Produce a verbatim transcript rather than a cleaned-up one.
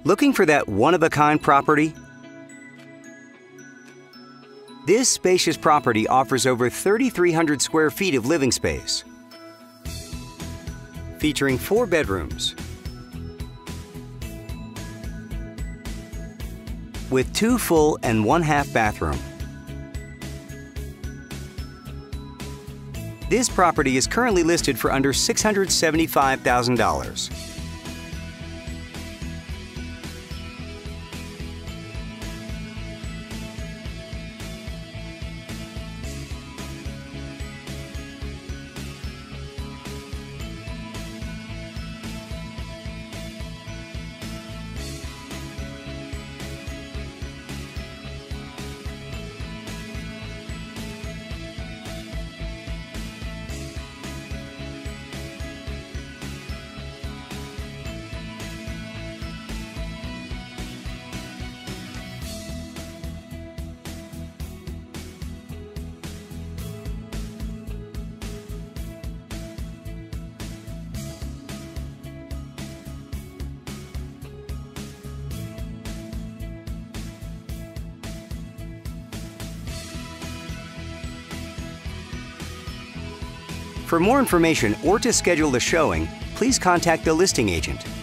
Looking for that one-of-a-kind property? This spacious property offers over thirty-three hundred square feet of living space, featuring four bedrooms with two full and one half bathroom. This property is currently listed for under six hundred seventy-five thousand dollars. For more information or to schedule a showing, please contact the listing agent.